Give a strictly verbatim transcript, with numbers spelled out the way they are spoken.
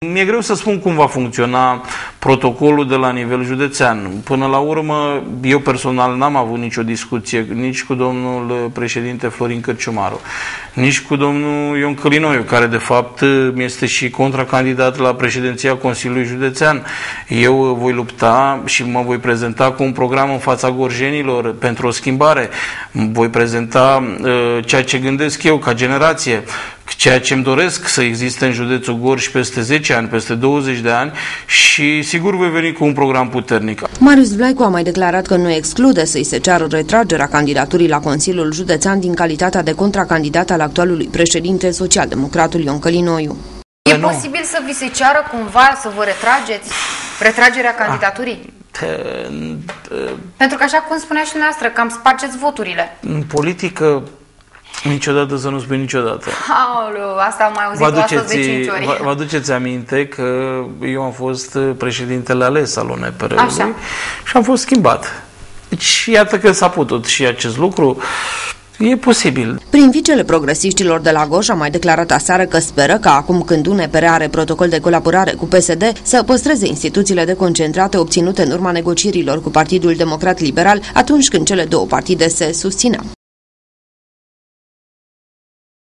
Mi-e greu să spun cum va funcționa protocolul de la nivel județean. Până la urmă, eu personal n-am avut nicio discuție nici cu domnul președinte Florin Cărciumaru, nici cu domnul Ion Călinoiu, care de fapt este și contracandidat la președinția Consiliului Județean. Eu voi lupta și mă voi prezenta cu un program în fața gorjenilor pentru o schimbare. Voi prezenta uh, ceea ce gândesc eu ca generație, ceea ce îmi doresc să existe în județul Gorj peste zece ani, peste douăzeci de ani și sigur voi veni cu un program puternic. Marius Vlaicu a mai declarat că nu exclude să-i se ceară retragerea candidaturii la Consiliul Județean din calitatea de contracandidat al actualului președinte social-democratul Ion Călinoiu. E nu. posibil să vi se ceară cumva să vă retrageți retragerea candidaturii? Ah. Pentru că așa cum spunea și dumneavoastră, cam spargeți voturile. În politică niciodată să nu spui niciodată. Aoleu, asta am mai auzit astăzi de cinci ori. Vă, vă aduceți aminte că eu am fost președintele ales al U N P R-ului și am fost schimbat. Deci iată că s-a putut și acest lucru. E posibil. Prin vicele progresiștilor de la Gorj a mai declarat aseară că speră că acum când U N P R are protocol de colaborare cu P S D să păstreze instituțiile deconcentrate obținute în urma negocierilor cu Partidul Democrat Liberal atunci când cele două partide se susțineau.